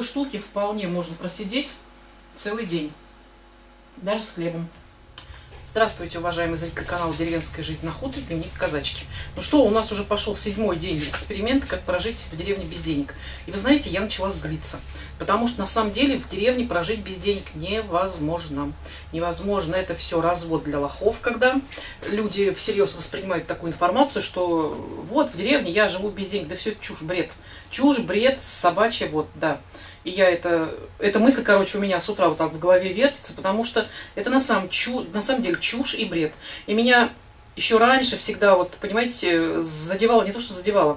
такой штуки вполне можно просидеть целый день, даже с хлебом. Здравствуйте, уважаемые зрители канала «Деревенская жизнь на хуторе», дневник казачки. Ну что, у нас уже пошел 7-й день эксперимента, как прожить в деревне без денег. И вы знаете, я начала злиться, потому что на самом деле в деревне прожить без денег невозможно. Невозможно, это все развод для лохов, когда люди всерьез воспринимают такую информацию, что вот в деревне я живу без денег, да все это чушь, бред. Чушь, бред, собачья, вот, да. И я эта мысль, короче, у меня с утра вот так в голове вертится, потому что это на самом деле чушь и бред. И меня еще раньше всегда, вот, понимаете, задевало, не то что задевало.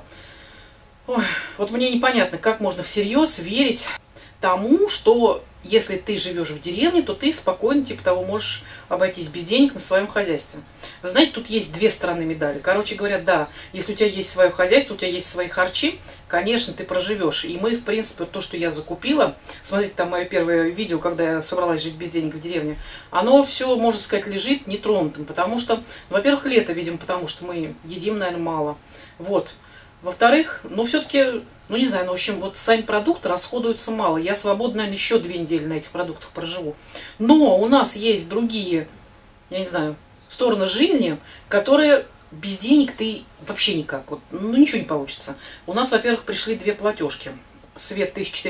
Ой, вот мне непонятно, как можно всерьез верить тому, что если ты живешь в деревне, то ты спокойно, типа того, можешь обойтись без денег на своем хозяйстве. Вы знаете, тут есть две стороны медали. Короче говоря, да, если у тебя есть свое хозяйство, у тебя есть свои харчи, конечно, ты проживешь. И мы, в принципе, то, что я закупила, смотрите, там мое первое видео, когда я собралась жить без денег в деревне, оно все, можно сказать, лежит нетронутым, потому что, во-первых, лето, видимо, потому что мы едим, наверное, мало. Вот. Во-вторых, ну, все-таки, ну, не знаю, ну, в общем, вот сами продукты расходуются мало. Я свободно, наверное, еще 2 недели на этих продуктах проживу. Но у нас есть другие, я не знаю, стороны жизни, которые без денег ты вообще никак, вот, ну, ничего не получится. У нас, во-первых, пришли 2 платежки. Свет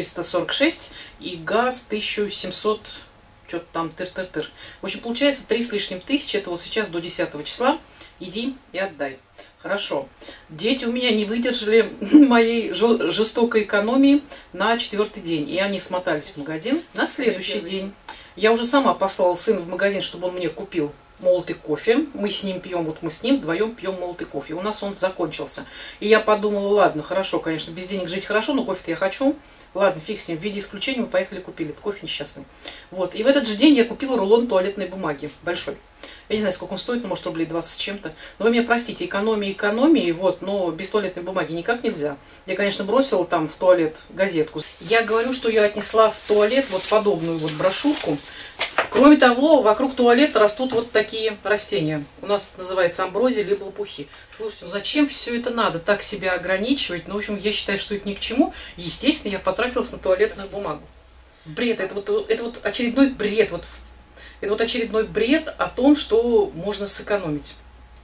1446 и газ 1700, что-то там, тыр-тыр-тыр. В общем, получается 3 с лишним тысячи, это вот сейчас до 10 числа. Иди и отдай. Хорошо. Дети у меня не выдержали моей жестокой экономии на 4-й день. И они смотались в магазин. На следующий день я уже сама послала сына в магазин, чтобы он мне купил молотый кофе. Мы с ним пьем, вот мы с ним вдвоем пьем молотый кофе. У нас он закончился. И я подумала, ладно, хорошо, конечно, без денег жить хорошо, но кофе-то я хочу. Ладно, фиг с ним, в виде исключения мы поехали купили. Это кофе несчастный. Вот. И в этот же день я купила рулон туалетной бумаги. Большой. Я не знаю, сколько он стоит, ну, может, рублей 20 с чем-то. Но вы меня простите, экономии, вот, но без туалетной бумаги никак нельзя. Я, конечно, бросила там в туалет газетку. Я говорю, что я отнесла в туалет вот подобную вот брошюрку. Кроме того, вокруг туалета растут вот такие растения. У нас называется амброзия либо лопухи. Слушайте, ну зачем все это надо так себя ограничивать? Ну, в общем, я считаю, что это ни к чему. Естественно, я потратилась на туалетную бумагу. Бред, это вот очередной бред. Это вот очередной бред о том, что можно сэкономить.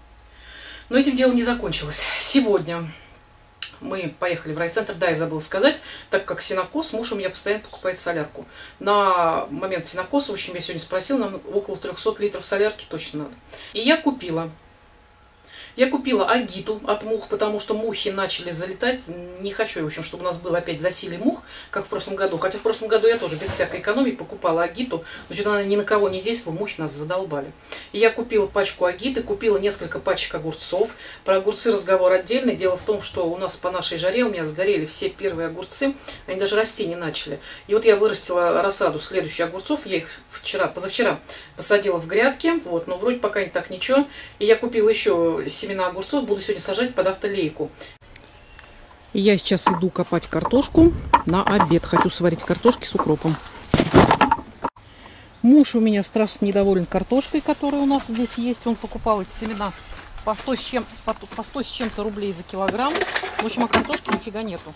Но этим дело не закончилось. Сегодня мы поехали в райцентр. Да, я забыла сказать, так как сенокос, муж у меня постоянно покупает солярку. На момент сенокоса, в общем, я сегодня спросила, нам около 300 литров солярки точно надо. И я купила. Я купила агиту от мух, потому что мухи начали залетать. Не хочу, в общем, чтобы у нас было опять засилие мух, как в прошлом году. Хотя в прошлом году я тоже без всякой экономии покупала агиту. Но что-то она ни на кого не действовала, мухи нас задолбали. И я купила пачку агиты, купила несколько пачек огурцов. Про огурцы разговор отдельный. Дело в том, что у нас по нашей жаре у меня сгорели все первые огурцы. Они даже расти не начали. И вот я вырастила рассаду следующих огурцов. Я их позавчера посадила в грядки. Вот, но вроде пока не так ничего. И я купила еще семена огурцов, буду сегодня сажать под автолейку. И я сейчас иду копать картошку на обед. Хочу сварить картошки с укропом. Муж у меня страшно недоволен картошкой, которая у нас здесь есть. Он покупал эти семена по 100 с чем-то рублей за килограмм. В общем, а картошки нифига нету.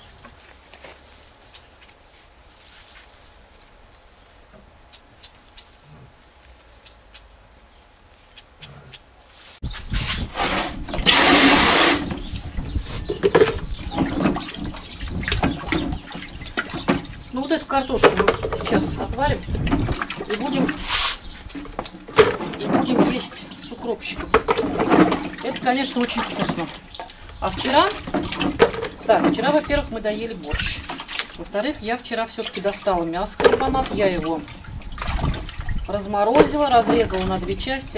Ну вот эту картошку мы сейчас отварим и будем есть с укропчиком. Это, конечно, очень вкусно. А вчера, во-первых, мы доели борщ. Во-вторых, я вчера все-таки достала мясо карбонат. Я его разморозила, разрезала на 2 части.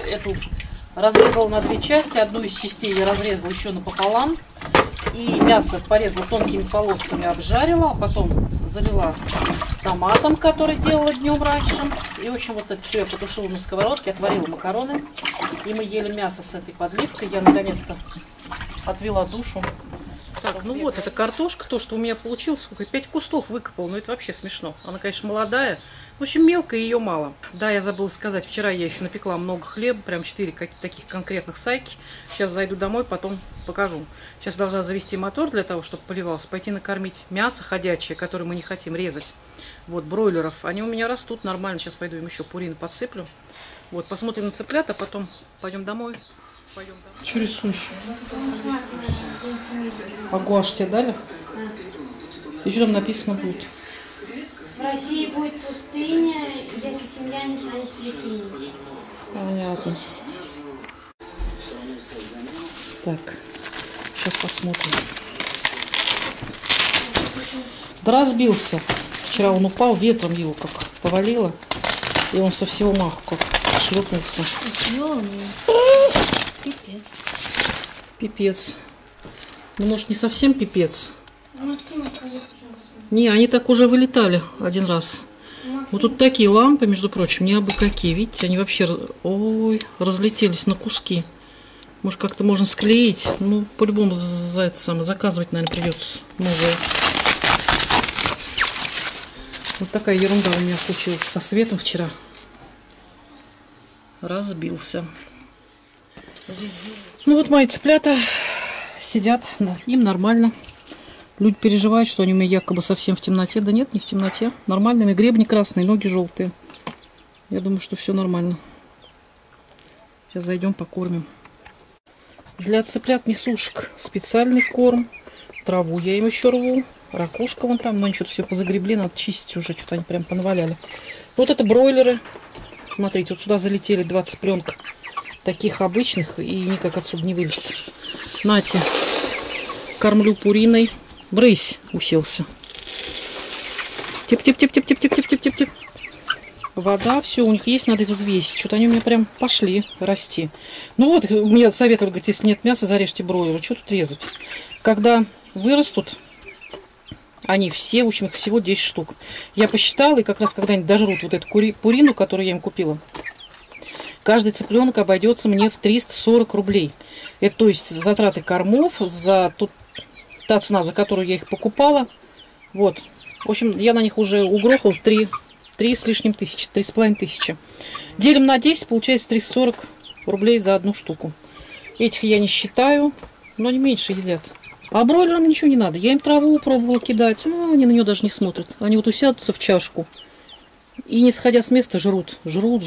Одну из частей я разрезала еще напополам. И мясо порезала тонкими полосками, обжарила, а потом залила томатом, который делала днем раньше. И, в общем, вот это все я потушила на сковородке, отварила макароны. И мы ели мясо с этой подливкой. Я наконец-то отвела душу. Так, ну вот, это картошка, то, что у меня получилось, сколько, 5 кустов выкопал, но это вообще смешно. Она, конечно, молодая, в общем, мелкая, ее мало. Да, я забыла сказать, вчера я еще напекла много хлеба, прям 4 таких конкретных сайки. Сейчас зайду домой, потом покажу. Сейчас должна завести мотор для того, чтобы поливался. Пойти накормить мясо ходячее, которое мы не хотим резать. Вот, бройлеров. Они у меня растут нормально. Сейчас пойду им еще пурины подсыплю. Вот, посмотрим на цыплят, а потом пойдем домой. Что рисуешь? А гуашь тебе дали? И что там написано будет? В России будет пустыня, если семья не станет святыней. Понятно. Так, сейчас посмотрим. Да разбился. Вчера он упал, ветром его как повалило. И он со всего маху как шлепнулся. Пипец. Пипец. Ну, может, не совсем пипец. Максим, скажи, не, они так уже вылетали один раз. Вот тут такие лампы, между прочим, не абы какие. Видите, они вообще, ой, разлетелись на куски. Может, как-то можно склеить. Ну, по-любому за это самое заказывать, наверное, придется новые. Вот такая ерунда у меня случилась со светом вчера. Разбился. Ну вот мои цыплята сидят, да, им нормально. Люди переживают, что они у меня якобы совсем в темноте. Да нет, не в темноте. Нормальными, гребни красные, ноги желтые. Я думаю, что все нормально. Сейчас зайдем покормим. Для цыплят несушек специальный корм. Траву я им еще рву. Ракушка вон там, но они что-то все позагребли, надо чистить уже. Что-то они прям понаваляли. Вот это бройлеры. Смотрите, вот сюда залетели 2 цыпленка. Таких обычных, и никак отсюда не вылезет. Нате, кормлю пуриной. Брысь, уселся. Тип-тип-тип-тип-тип-тип-тип-тип-тип. Вода, все у них есть, надо их взвесить. Что-то они у меня прям пошли расти. Ну вот, мне советовали, говорит, если нет мяса, зарежьте бройлера. Что тут резать? Когда вырастут, они все, в общем, их всего 10 штук. Я посчитала, и как раз когда они дожрут вот эту пурину, которую я им купила, каждый цыпленок обойдется мне в 340 рублей. Это то есть затраты кормов, за та цена, за которую я их покупала. Вот. В общем, я на них уже угрохал 3 с лишним тысячи, 3,5 тысячи. Делим на 10, получается 340 рублей за одну штуку. Этих я не считаю, но не меньше едят. А бройлерам ничего не надо. Я им траву пробовала кидать. Ну, они на нее даже не смотрят. Они вот усядутся в чашку и, не сходя с места, жрут. Жрут.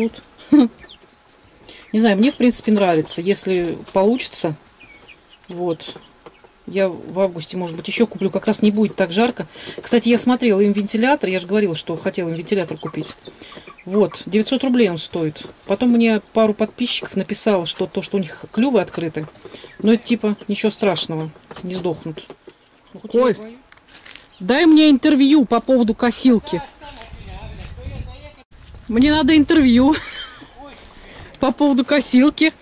Не знаю, мне, в принципе, нравится. Если получится, вот. Я в августе, может быть, еще куплю. Как раз не будет так жарко. Кстати, я смотрела им вентилятор. Я же говорила, что хотела им вентилятор купить. Вот, 900 рублей он стоит. Потом мне пару подписчиков написало, что то, что у них клювы открыты. Но это типа ничего страшного. Не сдохнут. Коль, дай мне интервью по поводу косилки. Мне надо интервью по поводу косилки.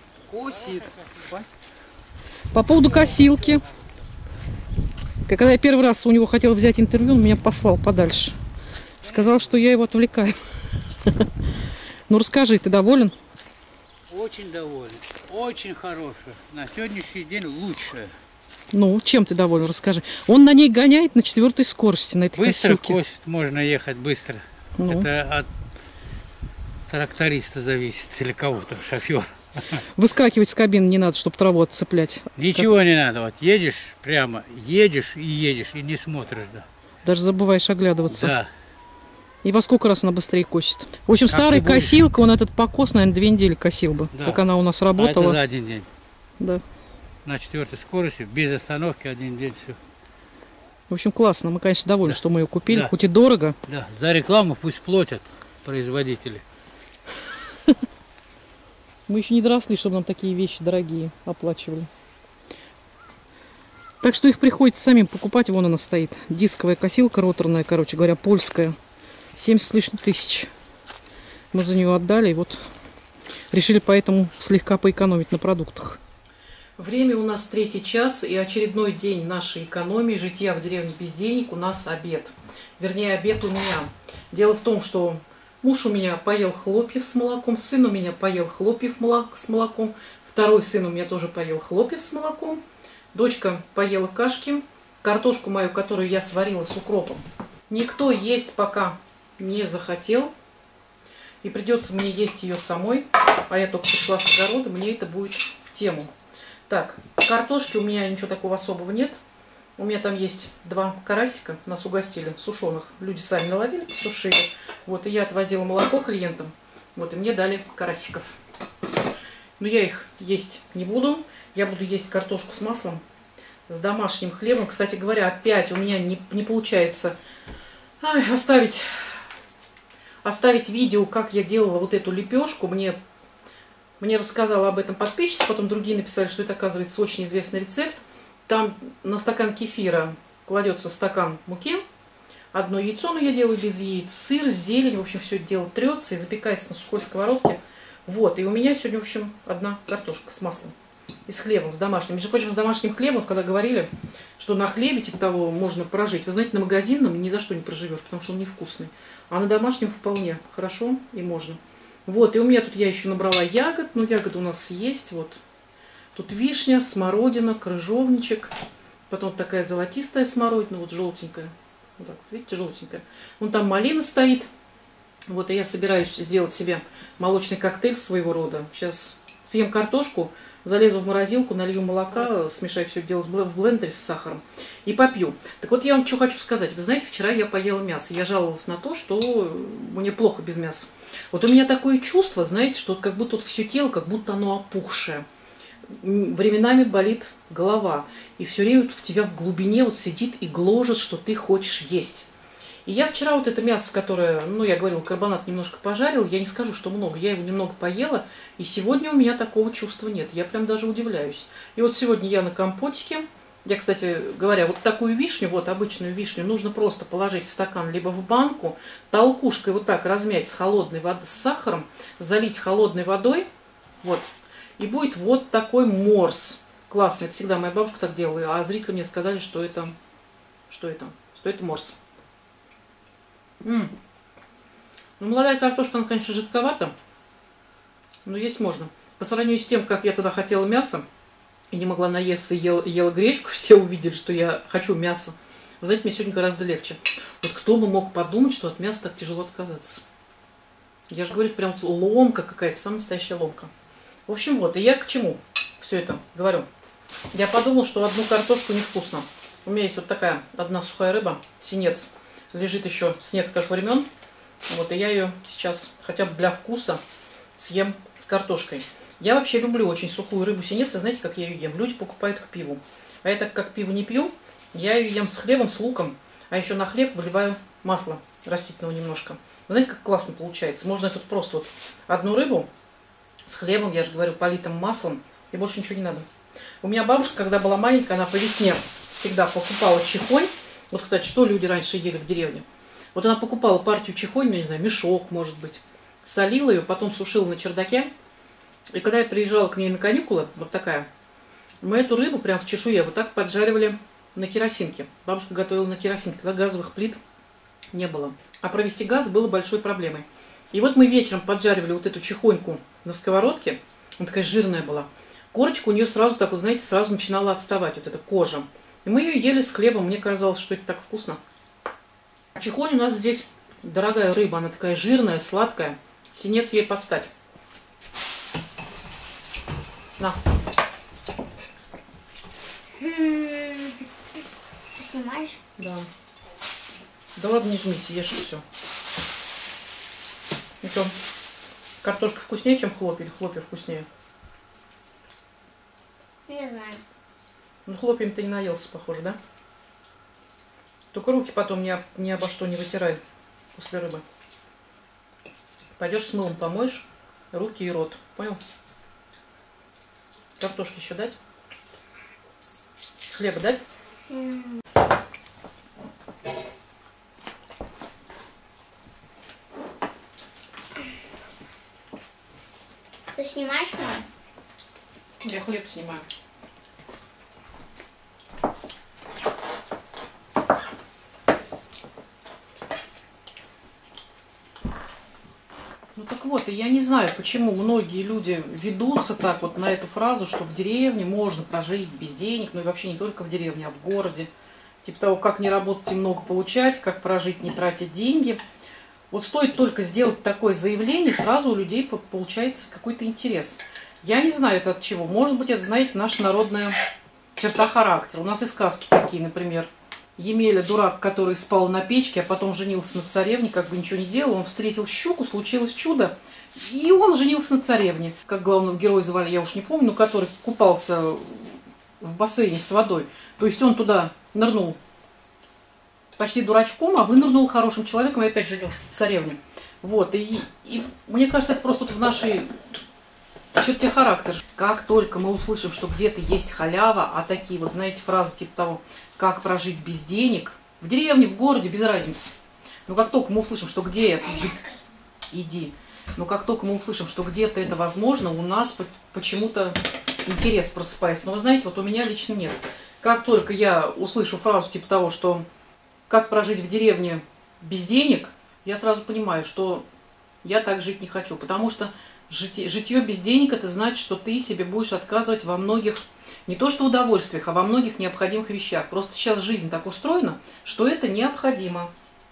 По поводу косилки. Когда я первый раз у него хотела взять интервью, он меня послал подальше. Сказал, что я его отвлекаю. Ну расскажи, ты доволен? Очень доволен. Очень хорошая. На сегодняшний день лучшая. Ну, чем ты доволен? Расскажи. Он на ней гоняет на 4-й скорости, на этой быстро косилке. Быстро косит, можно ехать быстро. Ну. Это от тракториста зависит или кого-то, шофер. Выскакивать с кабины не надо, чтобы траву отцеплять. Ничего не надо. Вот едешь прямо, едешь, и не смотришь. Да. Даже забываешь оглядываться. Да. И во сколько раз она быстрее косит? В общем, старая косилка, он этот покос, наверное, 2 недели косил бы, да. Как она у нас работала. А это за один день. Да. На 4-й скорости, без остановки, 1 день, все. В общем, классно. Мы, конечно, довольны, да. Что мы ее купили, да. Хоть и дорого. Да, за рекламу пусть платят производители. Мы еще не доросли, чтобы нам такие вещи дорогие оплачивали. Так что их приходится самим покупать. Вон она стоит. Дисковая косилка роторная, короче говоря, польская. 70 с лишним тысяч. Мы за нее отдали. И вот решили поэтому слегка поэкономить на продуктах. Время у нас 3-й час. И очередной день нашей экономии. Житья в деревне без денег. У нас обед. Вернее, обед у меня. Дело в том, что муж у меня поел хлопьев с молоком, сын у меня поел хлопьев с молоком, второй сын у меня тоже поел хлопьев с молоком, дочка поела кашки, картошку мою, которую я сварила с укропом. Никто есть пока не захотел, и придется мне есть ее самой, а я только пришла с огорода, мне это будет в тему. Так, Картошки у меня ничего такого особого нет. У меня там есть 2 карасика, нас угостили, сушеных. Люди сами наловили, посушили. Вот, и я отвозила молоко клиентам. Вот, и мне дали карасиков. Но я их есть не буду. Я буду есть картошку с маслом, с домашним хлебом. Кстати говоря, опять у меня не получается оставить видео, как я делала вот эту лепешку. Мне рассказала об этом подписчица, потом другие написали, что это, оказывается, очень известный рецепт. Там на стакан кефира кладется стакан муки, 1 яйцо, но я делаю без яиц, сыр, зелень, в общем, все это дело трется и запекается на сухой сковородке. Вот, и у меня сегодня, в общем, 1 картошка с маслом и с хлебом, с домашним. Между прочим, с домашним хлебом, вот когда говорили, что на хлебе, типа того, можно прожить. Вы знаете, на магазинном ни за что не проживешь, потому что он невкусный. А на домашнем вполне хорошо и можно. Вот, и у меня тут я еще набрала ягод, но ягоды у нас есть, вот. Тут вишня, смородина, крыжовничек, потом такая золотистая смородина, вот желтенькая. Вот так вот, видите, желтенькая. Вон там малина стоит. Вот, и я собираюсь сделать себе молочный коктейль своего рода. Сейчас съем картошку, залезу в морозилку, налью молока, смешаю все это дело в блендере с сахаром и попью. Так вот, я вам что хочу сказать. Вы знаете, вчера я поела мясо. Я жаловалась на то, что мне плохо без мяса. Вот у меня такое чувство, знаете, что как будто вот все тело, как будто оно опухшее. Временами болит голова. И все время в тебя в глубине вот сидит и гложет, что ты хочешь есть. И я вчера вот это мясо, которое, ну, я говорила, карбонат немножко пожарил, я не скажу, что много, я его немного поела, и сегодня у меня такого чувства нет. Я прям даже удивляюсь. И вот сегодня я на компотике. Я, кстати говоря, вот такую вишню, вот обычную вишню, нужно просто положить в стакан, либо в банку, толкушкой вот так размять с холодной водой, с сахаром, залить холодной водой, вот, и будет вот такой морс. Классно, это всегда моя бабушка так делала, а зрители мне сказали, что это морс. Ну, молодая картошка, она, конечно, жидковата, но есть можно. По сравнению с тем, как я тогда хотела мясо, и не могла наесться, ела гречку, все увидели, что я хочу мяса. Вы знаете, мне сегодня гораздо легче. Вот кто бы мог подумать, что от мяса так тяжело отказаться. Я же говорю, прям ломка какая-то, самая настоящая ломка. В общем, вот, и я к чему все это говорю. Я подумала, что 1 картошку невкусно. У меня есть вот такая 1 сухая рыба, синец, лежит еще с некоторых времен. Вот, и я ее сейчас хотя бы для вкуса съем с картошкой. Я вообще люблю очень сухую рыбу синец, и знаете, как я ее ем? Люди покупают к пиву. А я так как пиво не пью, я ее ем с хлебом, с луком, а еще на хлеб выливаю масло растительного немножко. Вы знаете, как классно получается? Можно тут просто вот 1 рыбу с хлебом, я же говорю, политым маслом, и больше ничего не надо. У меня бабушка, когда была маленькая, она по весне всегда покупала чихонь. Вот, кстати, что люди раньше ели в деревне? Вот она покупала партию чихонь, ну, не знаю, мешок, может быть, солила ее, потом сушила на чердаке. И когда я приезжала к ней на каникулы, вот такая, мы эту рыбу прям в чешуе вот так поджаривали на керосинке. Бабушка готовила на керосинке, тогда газовых плит не было. А провести газ было большой проблемой. И вот мы вечером поджаривали вот эту чихоньку на сковородке. Она такая жирная была. Корочка у нее сразу так, вот, знаете, сразу начинала отставать, вот эта кожа. И мы ее ели с хлебом. Мне казалось, что это так вкусно. А чихонь у нас здесь дорогая рыба. Она такая жирная, сладкая. Синец ей подстать. На. Ты снимаешь? Да. Да ладно, не жмись, ешь и все. Ну что, картошка вкуснее, чем хлопья, или хлопья вкуснее? Не знаю. Ну, хлопьями ты не наелся, похоже, да? Только руки потом ни обо что не вытирай после рыбы. Пойдешь с мылом помоешь руки и рот. Понял? Картошки еще дать? Хлеба дать? Ты снимаешь, мам? Я хлеб снимаю. Ну так вот, и я не знаю, почему многие люди ведутся так вот на эту фразу, что в деревне можно прожить без денег, ну и вообще не только в деревне, а в городе. Типа того, как не работать и много получать, как прожить, не тратить деньги. Вот стоит только сделать такое заявление, сразу у людей получается какой-то интерес. Я не знаю это от чего. Может быть, это, знаете, наша народная черта характера. У нас и сказки такие, например. Емеля, дурак, который спал на печке, а потом женился на царевне, как бы ничего не делал. Он встретил щуку, случилось чудо, и он женился на царевне. Как главного героя звали, я уж не помню, но который купался в бассейне с водой. То есть он туда нырнул почти дурачком, а вынырнул хорошим человеком и опять женился на царевне. Вот, и мне кажется, это просто в нашей черте характера. Как только мы услышим, что где-то есть халява, а такие вот, знаете, фразы типа того, как прожить без денег, в деревне, в городе, без разницы. Но как только мы услышим, что где это, иди. Но как только мы услышим, что где-то это возможно, у нас почему-то интерес просыпается. Но вы знаете, вот у меня лично нет. Как только я услышу фразу типа того, что как прожить в деревне без денег, я сразу понимаю, что я так жить не хочу. Потому что житье без денег, это значит, что ты себе будешь отказывать во многих, не то что удовольствиях, а во многих необходимых вещах. Просто сейчас жизнь так устроена, что это необходимо.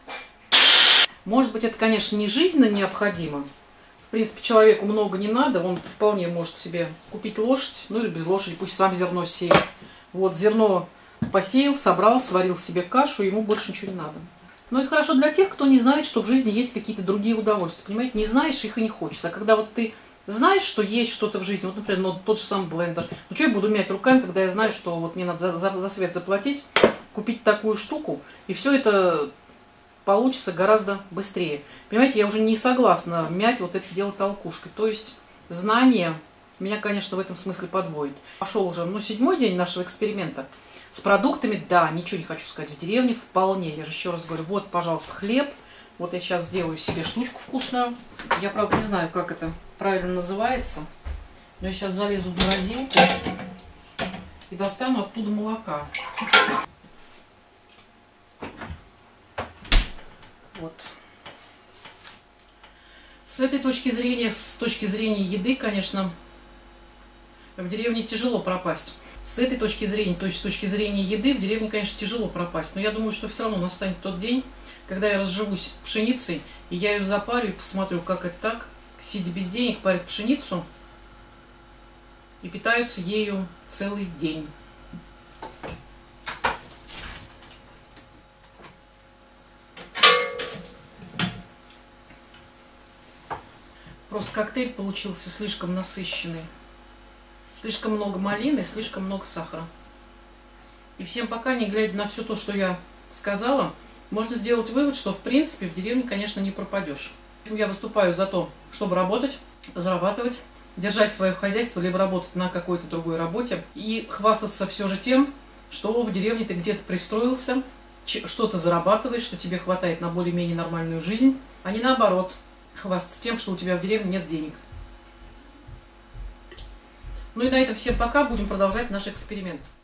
Может быть, это, конечно, не жизненно необходимо. В принципе, человеку много не надо, он вполне может себе купить лошадь, ну или без лошади, пусть сам зерно сеет. Вот, зерно посеял, собрал, сварил себе кашу, ему больше ничего не надо. Но это хорошо для тех, кто не знает, что в жизни есть какие-то другие удовольствия. Понимаете, не знаешь, их и не хочется. А когда вот ты знаешь, что есть что-то в жизни, вот, например, ну, тот же самый блендер. Ну, что я буду мять руками, когда я знаю, что вот мне надо за свет заплатить, купить такую штуку, и все это получится гораздо быстрее. Понимаете, я уже не согласна мять вот это дело толкушкой. То есть знание меня, конечно, в этом смысле подводит. Пошел уже, 7-й день нашего эксперимента. С продуктами, да, ничего не хочу сказать, в деревне вполне. Я же еще раз говорю, вот, пожалуйста, хлеб. Вот я сейчас сделаю себе штучку вкусную. Я, правда, не знаю, как это правильно называется. Но я сейчас залезу в морозилку и достану оттуда молока. Вот. С этой точки зрения, с точки зрения еды, конечно, в деревне тяжело пропасть. С этой точки зрения, то есть с точки зрения еды, в деревне, конечно, тяжело пропасть. Но я думаю, что все равно настанет тот день, когда я разживусь пшеницей, и я ее запарю и посмотрю, как это так, сидя без денег, парят пшеницу и питаются ею целый день. Просто коктейль получился слишком насыщенный. Слишком много малины, слишком много сахара. И всем пока, не глядя на все то, что я сказала, можно сделать вывод, что в принципе в деревне, конечно, не пропадешь. Я выступаю за то, чтобы работать, зарабатывать, держать свое хозяйство, либо работать на какой-то другой работе. И хвастаться все же тем, что в деревне ты где-то пристроился, что-то зарабатываешь, что тебе хватает на более-менее нормальную жизнь, а не наоборот, хвастаться тем, что у тебя в деревне нет денег. Ну и на этом всем пока. Будем продолжать наш эксперимент.